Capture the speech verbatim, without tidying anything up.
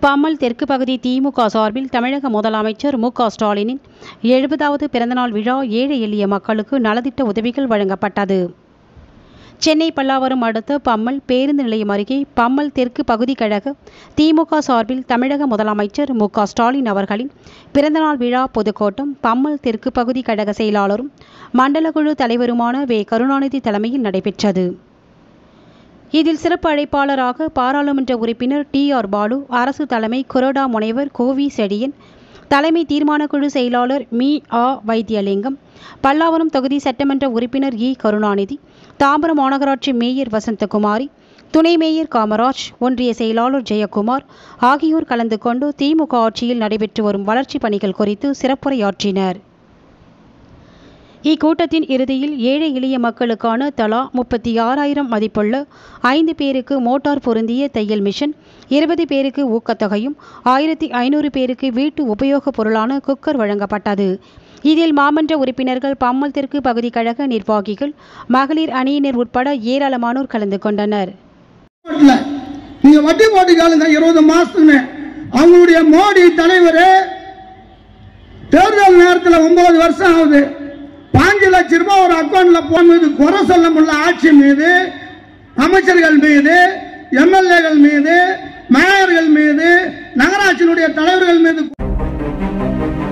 பம்மல் தெற்கு பகுதி திமுக சார்பில் தமிழக முதலமைச்சர் மு க ஸ்டாலினின் எழுபதாவது பிறந்தநாள் விழா ஏழை எளிய மக்களுக்கு நலத்திட்ட உதவிகள் வழங்கப்பட்டது. சென்னை பல்லாவரம் அடுத்த பம்மல் பேருந்து நிலையம் அருகே பம்மல் தெற்கு பகுதி கழக திமுக சார்பில் தமிழக முதலமைச்சர் மு க ஸ்டாலின் அவர்களின் பிறந்தநாள் விழா பொதுக்கூட்டம் பம்மல் தெற்கு பகுதி கழக செயலாளரும் மண்டல குழு தலைவருமான வே கருணாநிதி தலைமையில் நடைபெற்றது. இதில் சிறப்பு அழைப்பாளராக பாராளுமன்ற உறுப்பினர் டி ஆர் பாலு, அரசு தலைமை கொறடா முனைவர் கோவி செடியன், தலைமை தீர்மானக்குழு செயலாளர் மீ ஆ வைத்தியலிங்கம், பல்லாவரம் தொகுதி சட்டமன்ற உறுப்பினர் இ கருணாநிதி, தாம்பரம் மாநகராட்சி மேயர் வசந்தகுமாரி, துணை மேயர் காமராஜ், ஒன்றிய செயலாளர் ஜெயக்குமார் ஆகியோர் கலந்து கொண்டு திமுக ஆட்சியில் நடைபெற்று வரும் வளர்ச்சிப் பணிகள் குறித்து சிறப்புரையாற்றினர். இக்கூட்டத்தின் இறுதியில் ஏழை எளிய மக்களுக்கான தலா முப்பத்தி ஆறாயிரம் மதிப்புள்ள ஐந்து பேருக்கு மோட்டார் பொருந்திய தையல் மிஷன், இருபது பேருக்கு ஊக்கத்தொகையும், ஆயிரத்தி ஐநூறு பேருக்கு வீட்டு உபயோகப் பொருளான குக்கர் வழங்கப்பட்டது. இதில் மாமன்ற உறுப்பினர்கள், பம்மல் தெற்கு பகுதி கழக நிர்வாகிகள், மகளிர் அணியினர் உட்பட ஏராளமானோர் கலந்து கொண்டனர். இருபது மாசத்துக்கு அவங்களுடைய மோடி தலைவர் தேர்தல் நேரத்தில் ஒன்பது வருஷம் ஆகுது. பாஞ்சு லட்சம் ரூபாய் ஒரு அக்கௌண்ட்ல போனது குறை சொல்ல முடியல. ஆட்சி மீது, அமைச்சர்கள் மீது, எம்எல்ஏகள் மீது, மேயர்கள் மீது, நகராட்சியினுடைய தலைவர்கள் மீது